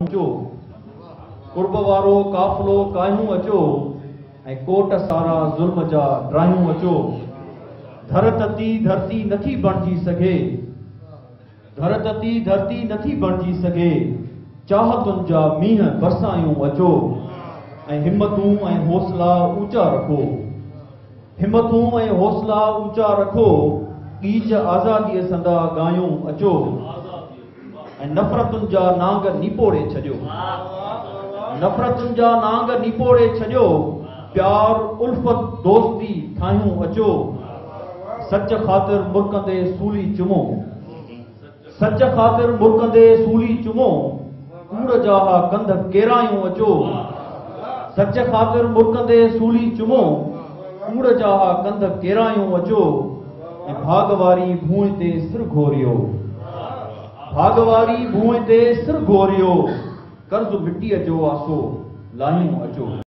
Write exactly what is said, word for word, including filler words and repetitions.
अचो कुर्ब वारो काफ़िलो कायूं अचो ऐं कोट सारा ज़ुल्म जा ड्रायूं अचो। धर तती धरती नथी बणजी सघे, धर तती धरती नथी बणजी सघे, चाहतुनि जा मींहं बरसायूं अचो ऐं हिम्मतूं ऐं हौसला ऊंचा रखो, हिम्मतूं ऐं हौसला ऊंचा रखो, ईज आज़ादीअ संदा गायूं अचो ऐं नफ़रतुनि जा नांग निपोड़े छॾियो, नफ़रतुनि जा नांग निपोड़े छॾियो, प्यार उल्फत दोस्ती ठाहियूं अचो। सच ख़ातिर मुर्कंदे सूली चुमो, सच ख़ातिर मुर्कंदे सूली चुमो, कूड़ जा कंध केरायूं अचो। सच ख़ातिर मुर्कंदे सूली चुमो, कूड़ जा कंध केरायूं अचो ऐं भागवारी भूए ते सिर घोरियो, भागवारी भूए ते सिर घोरियो, कर्ज़ मिटीअ जो आसो लाहियूं अचो।